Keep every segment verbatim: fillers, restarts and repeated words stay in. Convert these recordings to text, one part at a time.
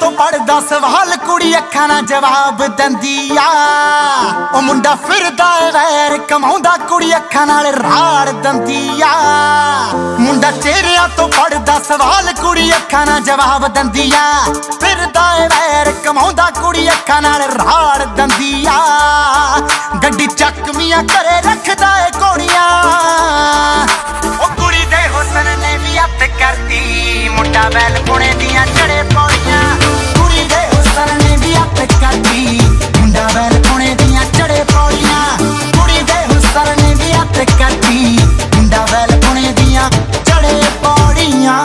तो पढ़दा सवाल कुड़ी अखां नाल जवाब दंदी आ। ओ मुंडा फिरदा गैर कमाउंदा कुड़ी अखां नाल राड़ दंदी आ। मुंडा चेहरियां तो पढ़दा सवाल कुड़ी अखां नाल जवाब दंदी आ। फिरदा गैर कमाउंदा कुड़ी अखां नाल राड़ दंदी आ। गड्डी चकमियां करे रखदा ए घोड़ियां। ओ कुड़ी दे हुस्न ने भी अत करदी मुंडा बैल पुणे दियां चढ़े पौड़ियां। कुड़ी दे हुस्न ने भी अत करदी मुंडा बैल पुणे दियां चढ़े पौड़ियां। कुड़ी दे हुस्न ने भी अत करदी मुंडा बैल पुणे दियां चढ़े पौड़ियां।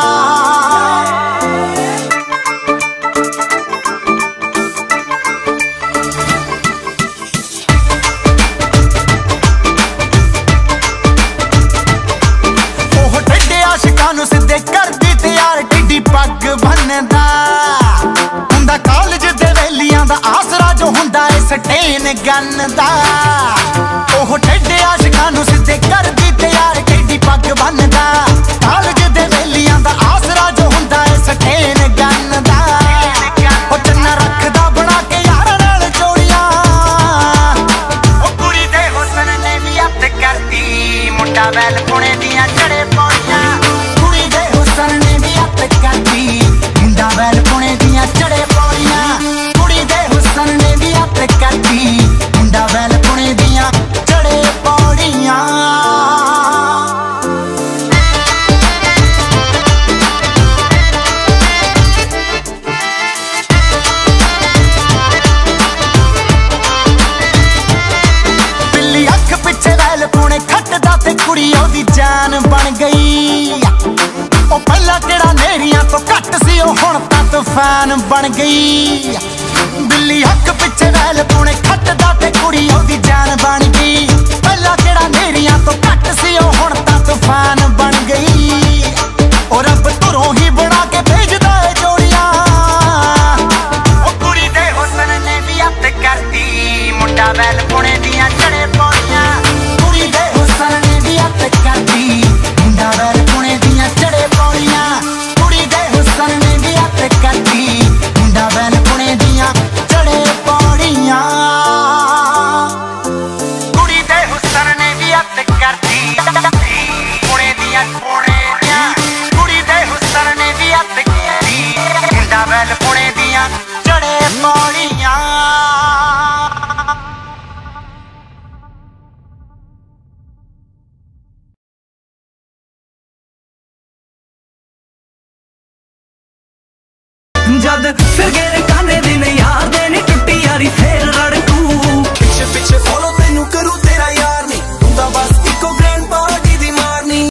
सिद्धे कर दी तैयार टिड्डी पग बनदा हुंदा कॉलेज दे वेलियां दा आसरा जो हुंदा है स्टेन गन दा। ओह टेढ़े आशिकां नूं सिद्धे कर दी तैयार टिड्डी पग बनदा कॉलेज दे वेलियां दा आसरा जो हुंदा है स्टेन गन दा। ओ चन्ना रखदा बना के यार नाल जोड़ियां। ओ कुड़ी दे हुस्न ने भी अत करदी मुंडा बैल पुणे दियां चढ़े पौड़ियां। मुंडा बैल पुणे दियां चढ़े पौड़ियां। कुड़ी दे हुस्न ने भी अत करदी मुंडा बैल पुणे दियां चढ़े पौड़ियां। बिल्ली अख पिछे बैल पुणे खटदा ते कुड़ी ओदी जान बन गई। ओ पहला केड़ा नेरियां तो घट सी ओ हुण तां तूफान बन गई। बिल्ली हक पिछे बैल पुणे खटदा ते कुड़ी ओदी जान बन गई। पहला केड़ा नेरियां तो घट सी ओ हुण तां तूफान बन गई। ओ रब तुरों ही बना के भेजदा है जोड़ियां। ओ कुड़ी दे हुस्न ने भी अत करदी मुंडा बैल पुणे दियां चढ़े पौड़ियां। कुड़ी दे हुस्न ने भी अत करदी मुंडा बैल पुणे दियां चढ़े पौड़ियां। कुड़ी दे हुस्न ने भी अत करदी मुंडा बैल पुणे दियां चढ़े पौड़ियां। कुड़ी दे हुस्न ने भी अत करदी पुणे दियां पौड़ियां। कुड़ी दे हुस्न ने भी अत करदी मुंडा बैल पुणे दियां चढ़े पौड़ियां। जद फिर गए काने दिन यार